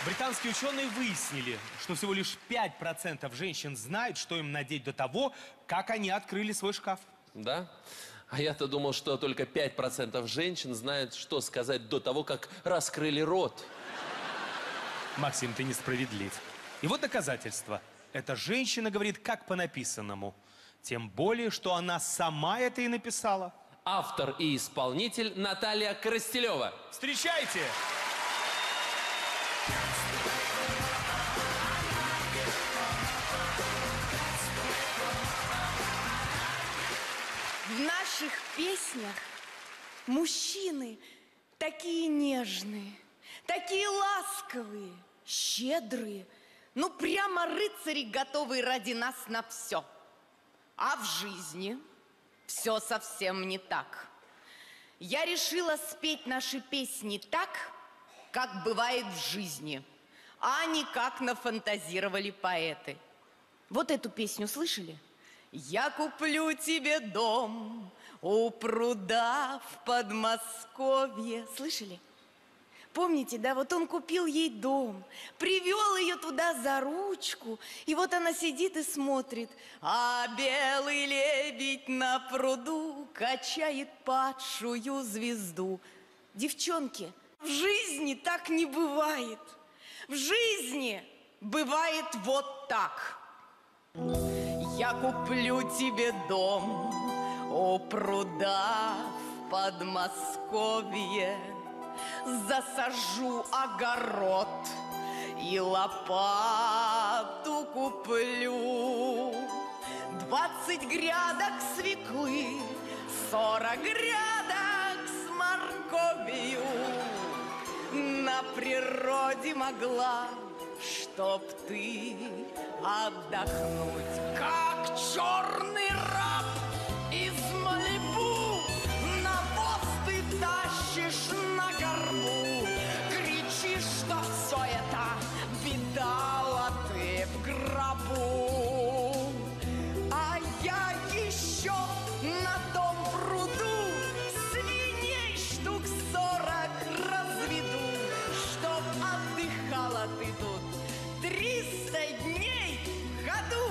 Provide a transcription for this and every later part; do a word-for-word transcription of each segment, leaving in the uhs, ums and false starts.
Британские ученые выяснили, что всего лишь пять процентов женщин знают, что им надеть до того, как они открыли свой шкаф. Да? А я-то думал, что только пять процентов женщин знают, что сказать до того, как раскрыли рот. Максим, ты несправедлив. И вот доказательство. Эта женщина говорит как по написанному. Тем более, что она сама это и написала. Автор и исполнитель Наталья Коростелева. Встречайте! В наших песнях мужчины такие нежные, такие ласковые, щедрые. Ну, прямо рыцари, готовые ради нас на все. А в жизни все совсем не так. Я решила спеть наши песни так, как бывает в жизни, а не как нафантазировали поэты. Вот эту песню слышали? Я куплю тебе дом у пруда в Подмосковье. Слышали? Помните, да, вот он купил ей дом, привел ее туда за ручку, и вот она сидит и смотрит, а белый лебедь на пруду качает падшую звезду. Девчонки, в жизни так не бывает. В жизни бывает вот так. Я куплю тебе дом у пруда в Подмосковье, засажу огород и лопату куплю. Двадцать грядок свеклы, сорок грядок с морковью. На природе могла, чтоб ты отдохнуть, как черный раб из Малибу. Навоз ты тащишь на горбу, кричишь, что все это видала ты в гробу. А я еще на том пруду свиней штук сорок разведу, чтоб отдыхала ты тут триста дней в году.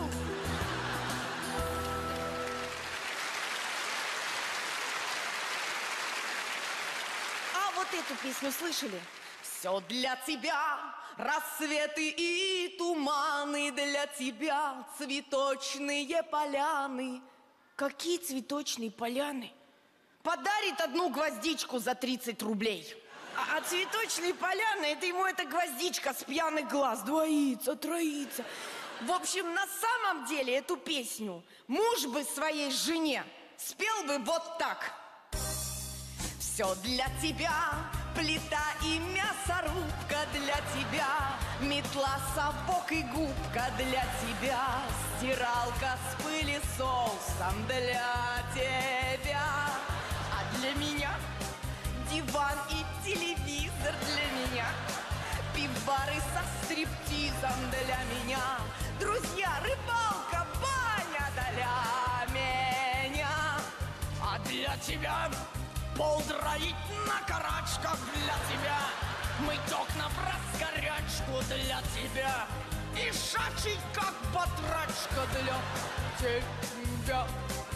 А вот эту песню слышали? Все для тебя, рассветы и туманы, для тебя цветочные поляны. Какие цветочные поляны? Подарит одну гвоздичку за тридцать рублей. А, а цветочные поляны, это ему эта гвоздичка с пьяных глаз двоится, троится. В общем, на самом деле эту песню муж бы своей жене спел бы вот так. Все для тебя, плита и мясорубка для тебя, метла, совок и губка для тебя, стиралка с пылесосом для тебя. А для меня диван и телевизор для меня, пивбары со стриптизом для меня, друзья, рыбалка, баня для меня. А для тебя пол дроить на карачках для тебя, мыть окна в раскорячку для тебя и шачить как батрачка для тебя.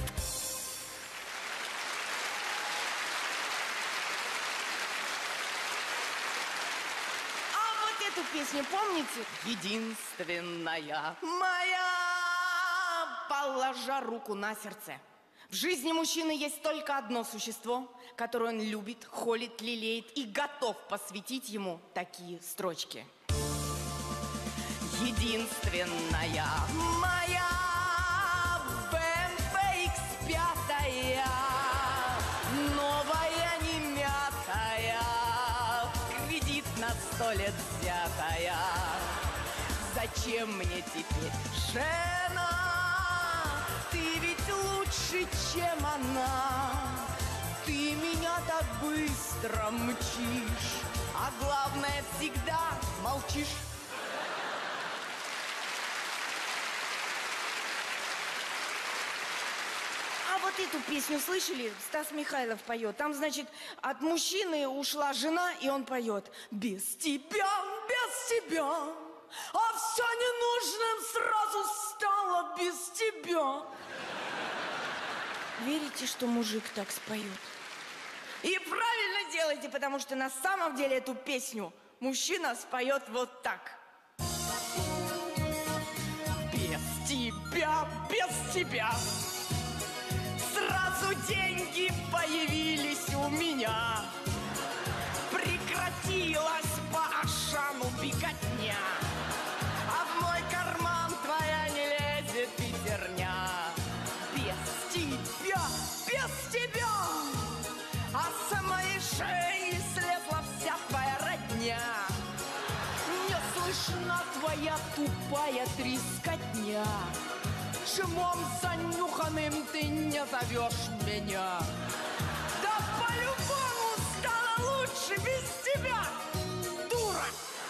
Эту песню помните? Единственная моя, положа руку на сердце. В жизни мужчины есть только одно существо, которое он любит, холит, лелеет и готов посвятить ему такие строчки. Единственная моя бэ эм вэ икс пять, новая, не мятая, кредит на сто лет взятая. Зачем мне теперь жена? Ты ведь лучше, чем она. Ты меня так быстро мчишь, а главное, всегда молчишь. А вот эту песню слышали? Стас Михайлов поет. Там, значит, от мужчины ушла жена, и он поет: без тебя, без без тебя, а все ненужным сразу стало без тебя. Верите, что мужик так споет? И правильно делаете, потому что на самом деле эту песню мужчина споет вот так. Без тебя, без тебя сразу деньги появились у меня. Прекратилась по Ашану беготня, а в мой карман твоя не лезет пятерня. Без тебя, без тебя, а с моей шеи слезла вся твоя родня. Не слышна твоя тупая трескотня. Шумом занюханным ты не зовешь меня. Да по-любому стало лучше без тебя, дура.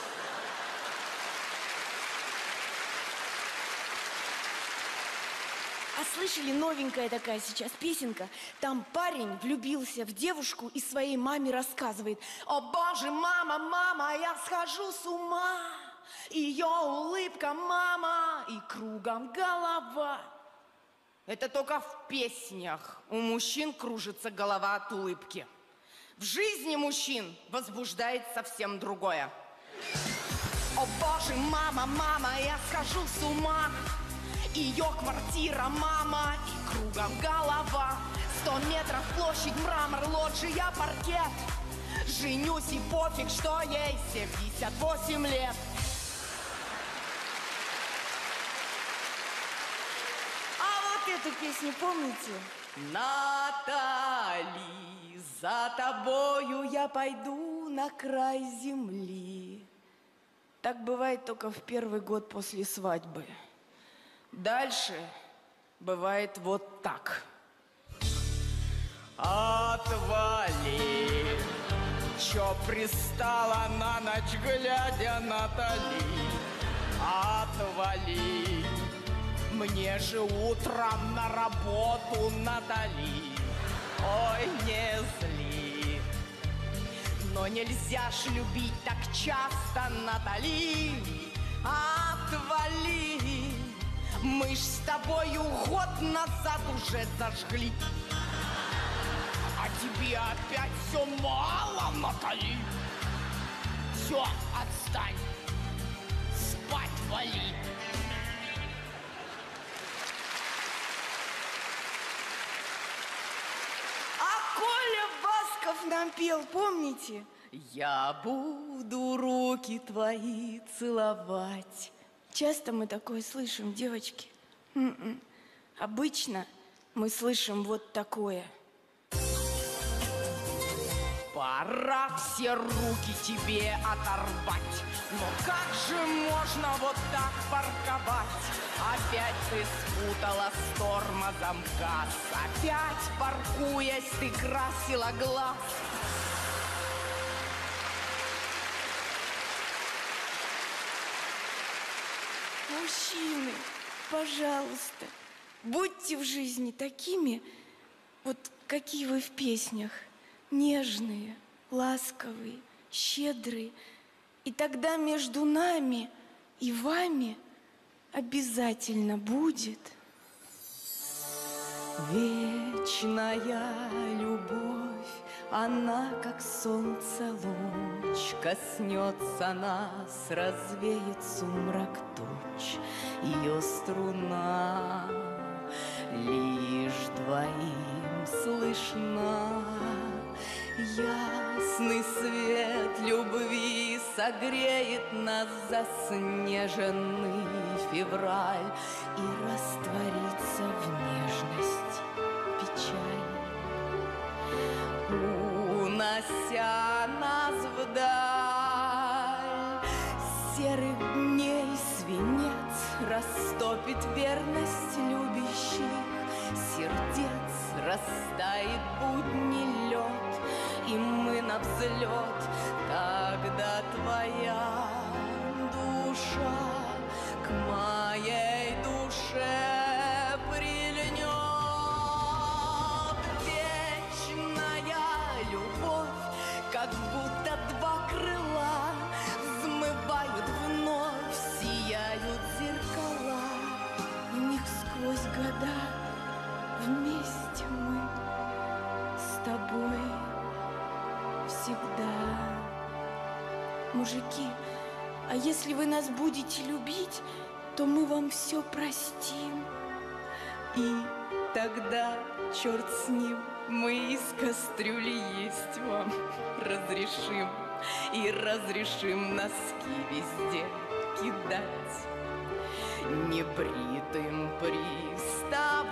А слышали, новенькая такая сейчас песенка? Там парень влюбился в девушку и своей маме рассказывает: о боже, мама, мама, я схожу с ума. Ее улыбка, мама, и кругом голова. Это только в песнях у мужчин кружится голова от улыбки. В жизни мужчин возбуждает совсем другое. О боже, мама, мама, я схожу с ума. Ее квартира, мама, и кругом голова. Сто метров площадь, мрамор, лоджия, паркет. Женюсь и пофиг, что ей семьдесят восемь лет. Эту песню помните? Натали, за тобою я пойду на край земли. Так бывает только в первый год после свадьбы. Дальше бывает вот так. Отвали, чё пристала на ночь глядя, Натали? Отвали. Мне же утром на работу, Натали. Ой, не зли. Но нельзя ж любить так часто, Натали. Отвали. Мы ж с тобою год назад уже зажгли. А тебе опять все мало, Натали. Все, отстань. Спать вали. Басков нам пел, помните? Я буду руки твои целовать. Часто мы такое слышим, девочки? М-м. Обычно мы слышим вот такое. Пора все руки тебе оторвать. Но как же можно вот так парковать? Опять ты спутала с тормозом газ. Опять, паркуясь, ты красила глаз. Мужчины, пожалуйста, будьте в жизни такими, вот какие вы в песнях. Нежные, ласковые, щедрые. И тогда между нами и вами обязательно будет вечная любовь. Она, как солнце луч, коснется нас, развеет сумрак туч. Ее струна лишь двоим слышна. Ясный свет любви согреет нас, заснеженный февраль, и растворится в нежность печаль, унося нас вдаль. Серых дней свинец растопит верность любящих сердец, растает будни лед, и мы навзлет. Тогда твоя душа к моей душе прильнет. Вечная любовь, как будто два крыла, взмывают всегда. Мужики, а если вы нас будете любить, то мы вам все простим. И тогда, черт с ним, мы из кастрюли есть вам разрешим. И разрешим носки везде кидать, небритым приставать,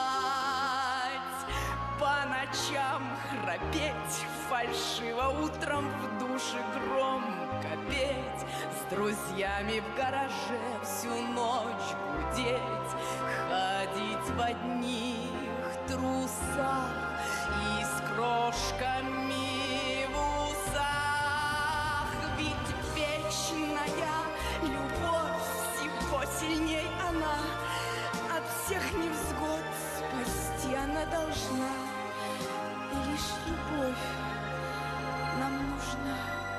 по ночам храпеть, фальшиво утром в душе громко петь, с друзьями в гараже всю ночь гудеть, ходить в одних трусах и с крошками в усах. Ведь вечная любовь, всего сильней она, от всех невзгод спасти она должна. И лишь любовь нам нужна,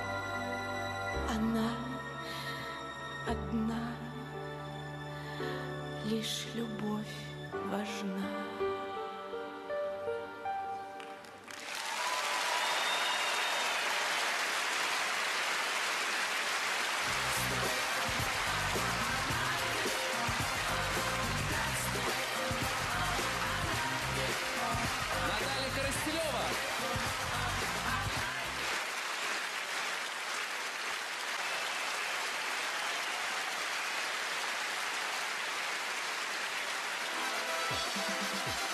она одна, лишь любовь важна. Наталья Коростелева.